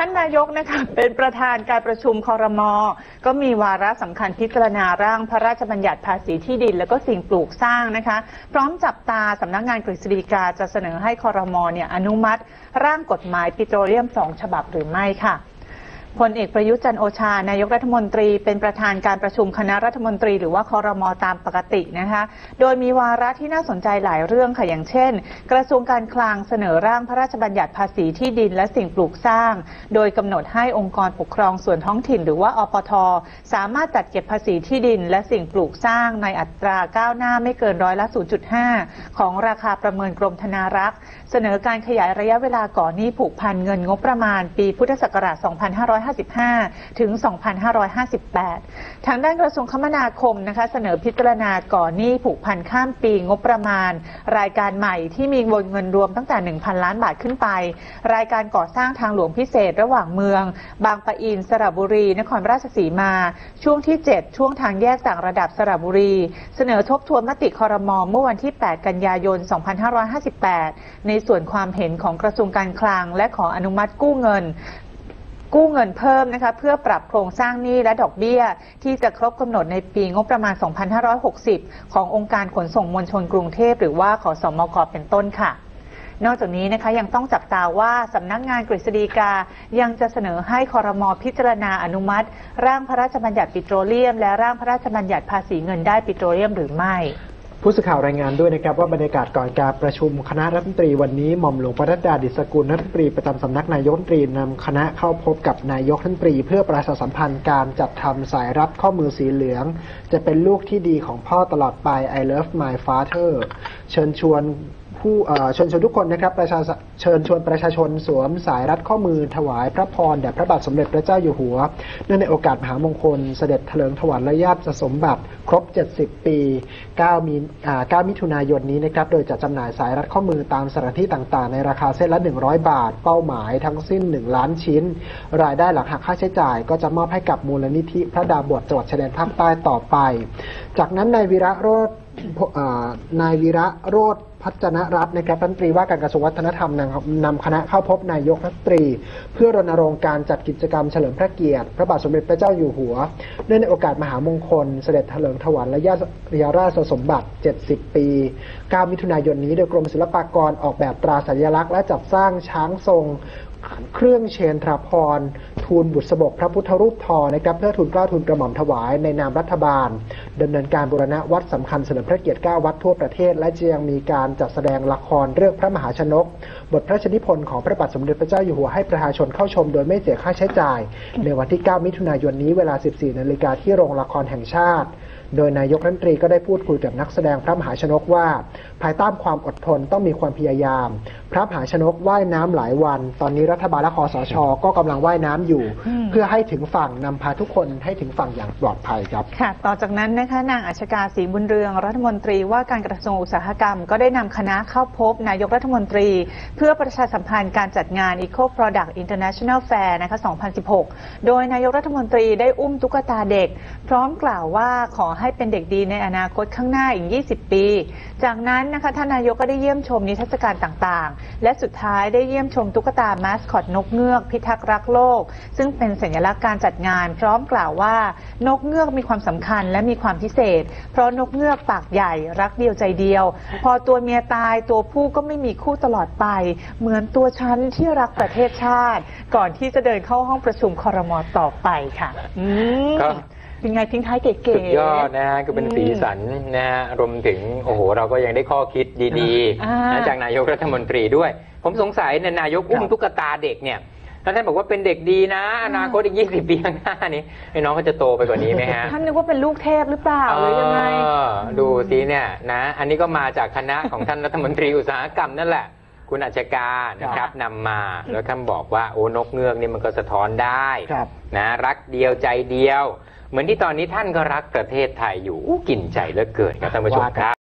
ท่านนายกนะคะเป็นประธานการประชุมครม.ก็มีวาระสำคัญพิจารณาร่างพระราชบัญญัติภาษีที่ดินและก็สิ่งปลูกสร้างนะคะพร้อมจับตาสำนักงานกฤษฎีกาจะเสนอให้ครม.อนุมัติร่างกฎหมายปิโตรเลียม2ฉบับหรือไม่ค่ะพลเอกประยุทธ์จันทร์โอชานายกรัฐมนตรีเป็นประธานการประชุมคณะรัฐมนตรีหรือว่าครม.ตามปกตินะคะโดยมีวาระที่น่าสนใจหลายเรื่องค่ะอย่างเช่นกระทรวงการคลังเสนอร่างพระราชบัญญัติภาษีที่ดินและสิ่งปลูกสร้างโดยกำหนดให้องค์กรปกครองส่วนท้องถิ่นหรือว่าอปท.สามารถจัดเก็บภาษีที่ดินและสิ่งปลูกสร้างในอัตราก้าวหน้าไม่เกิน0.5%ของราคาประเมินกรมธนารักษ์เสนอการขยายระยะเวลาก่อนหนี้ผูกพันเงินงบประมาณปีพุทธศักราช 2555 ถึง 2558 ทางด้านกระทรวงคมนาคมนะคะเสนอพิจารณาก่อนหนี้ผูกพันข้ามปีงบประมาณรายการใหม่ที่มีวงเงินรวมตั้งแต่ 1,000 ล้านบาทขึ้นไปรายการก่อสร้างทางหลวงพิเศษระหว่างเมืองบางปะอินสระบุรีนครราชสีมาช่วงที่ 7 ช่วงทางแยกต่างระดับสระบุรีเสนอทบทวนมติครม.เมื่อวันที่ 8 กันยายน 2558 ในส่วนความเห็นของกระทรวงการคลังและขออนุมัติกู้เงินเพิ่มนะคะเพื่อปรับโครงสร้างหนี้และดอกเบี้ยที่จะครบกำหนดในปีงบประมาณ 2560 ขององค์การขนส่งมวลชนกรุงเทพหรือว่าขสมก.เป็นต้นค่ะนอกจากนี้นะคะยังต้องจับตาว่าสำนักงานกฤษฎีกายังจะเสนอให้ครม.พิจารณาอนุมัติร่างพระราชบัญญัติปิโตรเลียมและร่างพระราชบัญญัติภาษีเงินได้ปิโตรเลียมหรือไม่ผู้สื่อข่าวรายงานด้วยนะครับว่าบรรยากาศก่อนการประชุมคณะรัฐมนตรีวันนี้หม่อมหลวงปนัดดา ดิษฐกุลรัฐมนตรีประจำสำนักนายกรัฐมนตรีนำคณะเข้าพบกับนายกรัฐมนตรีเพื่อประชาสัมพันธ์การจัดทำสายรัดข้อมือสีเหลืองจะเป็นลูกที่ดีของพ่อตลอดไป I love my father เชิญชวนทุกคนนะครับเชิญชวนประชาชนสวมสายรัดข้อมือถวายพระพรแด่พระบาทสมเด็จพระเจ้าอยู่หัวเนื่องในโอกาสมหามงคลเสด็จเถลิงถวัลย์ราชสมบัติครบ70 ปี9 มิถุนายนนี้นะครับโดยจะจำหน่ายสายรัดข้อมือตามสถานที่ต่างๆในราคาเส้นละ100 บาทเป้าหมายทั้งสิ้น1 ล้านชิ้นรายได้หลังหักค่าใช้จ่ายก็จะมอบให้กับมูลนิธิพระดาบสจังหวัดชายแดนภาคใต้ต่อไปจากนั้นนายวีระโรจน์พัฒนรัตน์นะครับรัฐมนตรีว่าการกระทรวงวัฒนธรรมนำคณะเข้าพบนายกรัฐมนตรีเพื่อรณรงค์การจัดกิจกรรมเฉลิมพระเกียรติพระบาทสมเด็จพระเจ้าอยู่หัวเนื่องในโอกาสมหามงคลเสด็จเถลิงถวัลย์ราชสมบัติ70 ปี9 มิถุนายนนี้โดยกรมศิลปากรออกแบบตราสัญลักษณ์และจัดสร้างช้างทรงเครื่องเชนทราภรณ์ทูลบุษบกพระพุทธรูปทองนะครับเพื่อทูลเกล้าทูลกระหม่อมถวายในนามรัฐบาลดำเนินการบูรณะวัดสำคัญเฉลิมพระเกียรติ9 วัดทั่วประเทศและจะยังมีการจัดแสดงละครเรื่องพระมหาชนกบทพระราชนิพนธ์ของพระบาทสมเด็จพระเจ้าอยู่หัวให้ประชาชนเข้าชมโดยไม่เสียค่าใช้จ่ายในวันที่ 9 มิถุนายนนี้เวลา 14 นาฬิกาที่โรงละครแห่งชาติโดยนายกรัฐมนตรีก็ได้พูดคุยกับนักแสดงพระมหาชนกว่าภายใต้ความอดทนต้องมีความพยายามพระมหาชนกว่ายน้ำหลายวันตอนนี้รัฐบาลและคสช.ก็กำลังว่ายน้ำอยู่เพื่อให้ถึงฝั่งนำพาทุกคนให้ถึงฝั่งอย่างปลอดภัยครับค่ะต่อจากนั้นนะคะนางอัชกาศรีบุญเรืองรัฐมนตรีว่าการกระทรวงอุตสาหกรรมก็ได้นำคณะเข้าพบนายกรัฐมนตรีเพื่อประชาสัมพันธ์การจัดงาน Eco Product International Fair นะคะ 2016 โดยนายกรัฐมนตรีได้อุ้มตุ๊กตาเด็กพร้อมกล่าวว่าขอให้เป็นเด็กดีในอนาคตข้างหน้าอีก 20 ปี จากนั้นนะคะท่านนายกก็ได้เยี่ยมชมนิทรรศการต่างๆและสุดท้ายได้เยี่ยมชมตุ๊กตามาสคอตนกเงือกพิทักษ์รักโลกซึ่งเป็นสัญลักษณ์การจัดงานพร้อมกล่าวว่านกเงือกมีความสำคัญและมีความพิเศษเพราะนกเงือกปากใหญ่รักเดียวใจเดียวพอตัวเมียตายตัวผู้ก็ไม่มีคู่ตลอดไปเหมือนตัวฉันที่รักประเทศชาติก่อนที่จะเดินเข้าห้องประชุมครม.ต่อไปค่ะเป็นไงทิ้งท้ายเก๋ๆสุดยอดนะฮะก็เป็นสีสันนะฮะรวมถึงโอ้โหเราก็ยังได้ข้อคิดดีๆจากนายกรัฐมนตรีด้วยผมสงสัยในนายกอุ้มตุ๊กตาเด็กเนี่ยแล้วท่านบอกว่าเป็นเด็กดีนะอนาคตอีก 20 ปีข้างหน้านี้ไอ้น้องเขาจะโตไปกว่านี้ไหมฮะท่านนึกว่าเป็นลูกเทพหรือเปล่าหรือยังไงดูสิเนี่ยนะอันนี้ก็มาจากคณะของท่านรัฐมนตรีอุตสาหกรรมนั่นแหละคุณอัชกานะครับนำมาแล้วท่านบอกว่าโอ้นกเงือกนี่มันก็สะท้อนได้นะรักเดียวใจเดียวเหมือนที่ตอนนี้ท่านก็รักประเทศไทยอยู่กินใจเหลือเกินครับท่านผู้ชมครับ